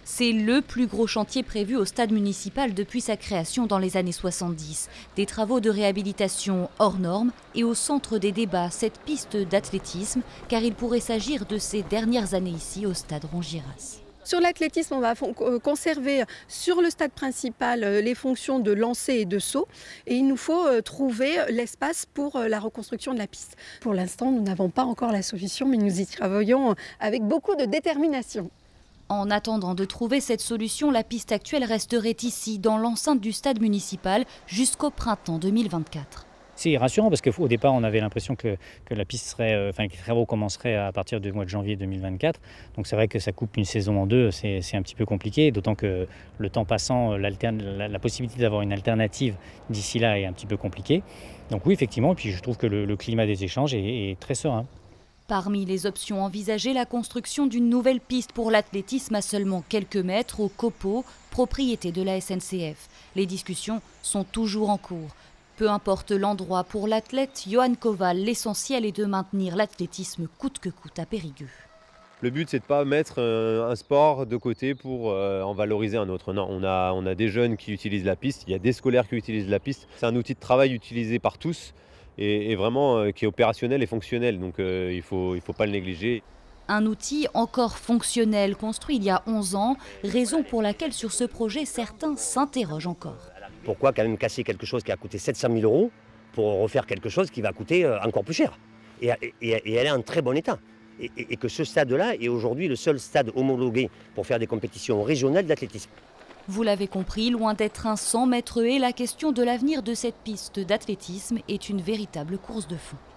C'est le plus gros chantier prévu au stade municipal depuis sa création dans les années 70. Des travaux de réhabilitation hors normes et au centre des débats, cette piste d'athlétisme, car il pourrait s'agir de ces dernières années ici au stade Rongiras. Sur l'athlétisme, on va conserver sur le stade principal les fonctions de lancer et de saut. Et il nous faut trouver l'espace pour la reconstruction de la piste. Pour l'instant, nous n'avons pas encore la solution, mais nous y travaillons avec beaucoup de détermination. En attendant de trouver cette solution, la piste actuelle resterait ici, dans l'enceinte du stade municipal, jusqu'au printemps 2024. C'est rassurant parce qu'au départ, on avait l'impression que la piste serait, que les travaux commenceraient à partir du mois de janvier 2024. Donc c'est vrai que ça coupe une saison en deux, c'est un petit peu compliqué, d'autant que le temps passant, la possibilité d'avoir une alternative d'ici là est un petit peu compliquée. Donc oui, effectivement, et puis je trouve que le climat des échanges est très serein. Parmi les options envisagées, la construction d'une nouvelle piste pour l'athlétisme à seulement quelques mètres au Copeau, propriété de la SNCF. Les discussions sont toujours en cours. Peu importe l'endroit, pour l'athlète Johan Koval, l'essentiel est de maintenir l'athlétisme coûte que coûte à Périgueux. Le but, c'est de ne pas mettre un sport de côté pour en valoriser un autre. Non, on a des jeunes qui utilisent la piste, il y a des scolaires qui utilisent la piste. C'est un outil de travail utilisé par tous et vraiment qui est opérationnel et fonctionnel. Donc il ne faut pas le négliger. Un outil encore fonctionnel, construit il y a 11 ans, raison pour laquelle sur ce projet, certains s'interrogent encore. Pourquoi quand même casser quelque chose qui a coûté 700 000 € pour refaire quelque chose qui va coûter encore plus cher et elle est en très bon état. Et que ce stade-là est aujourd'hui le seul stade homologué pour faire des compétitions régionales d'athlétisme. Vous l'avez compris, loin d'être un 100 mètres haies, la question de l'avenir de cette piste d'athlétisme est une véritable course de fond.